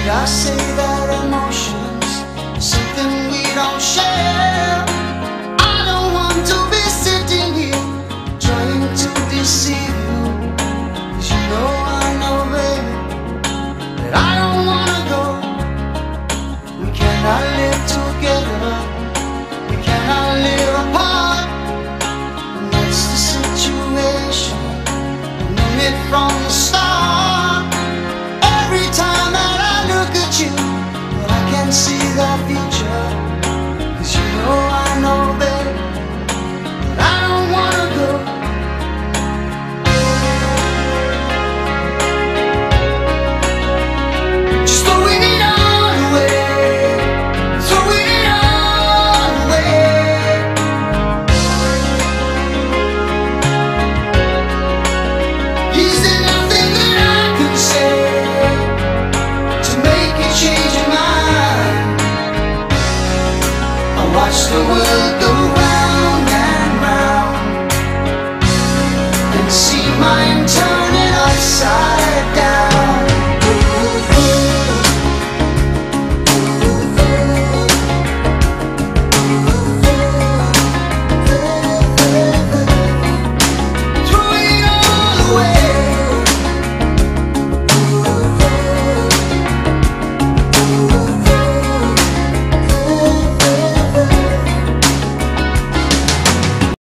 I say that emotions are something we don't share? I don't want to be sitting here trying to deceive you, 'cause you know, baby, that I don't wanna go. We cannot live together, we cannot live apart, and that's the situation. I knew it from the start. Every time that I look at you, well, I can see the future, 'cause you know, baby, that I don't wanna go. Just throwing it all away, throwing it all away. Is there nothing that I can say to make you change your mind? I watch the world go round and round and see my